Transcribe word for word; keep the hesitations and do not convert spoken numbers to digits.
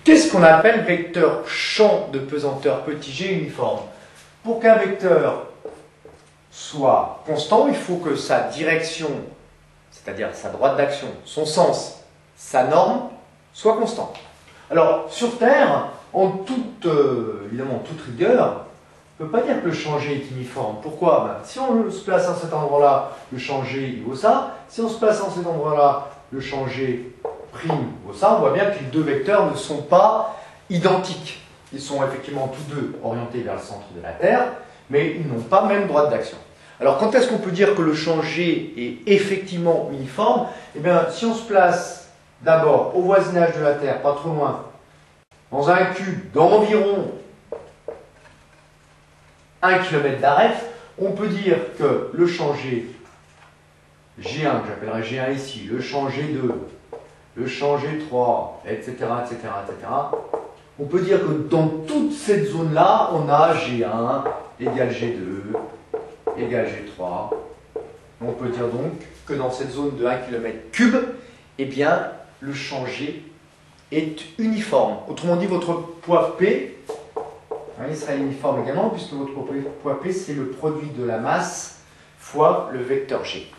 Qu'est-ce qu'on appelle vecteur champ de pesanteur petit g uniforme? Pour qu'un vecteur soit constant, il faut que sa direction, c'est-à-dire sa droite d'action, son sens, sa norme, soit constant. Alors, sur Terre, en toute, euh, évidemment, toute rigueur, on ne peut pas dire que le champ G est uniforme. Pourquoi? Ben, si on se place à cet endroit-là, le champ G il vaut ça. Si on se place à cet endroit-là, le champ G' vaut ça. On voit bien que les deux vecteurs ne sont pas identiques. Ils sont effectivement tous deux orientés vers le centre de la Terre, mais ils n'ont pas même droite d'action. Alors, quand est-ce qu'on peut dire que le champ G est effectivement uniforme? Eh bien, si on se place d'abord au voisinage de la Terre, pas trop loin, dans un cube d'environ un kilomètre d'arête, on peut dire que le champ G, G un, que j'appellerai G un ici, le champ G deux, le champ G trois, et cetera, et cetera, et cetera, on peut dire que dans toute cette zone-là, on a G un égale G deux égale G trois. On peut dire donc que dans cette zone de un kilomètre cube, eh bien, le champ G est uniforme. Autrement dit, votre poids P, hein, il sera uniforme également, puisque votre poids P, c'est le produit de la masse fois le vecteur G.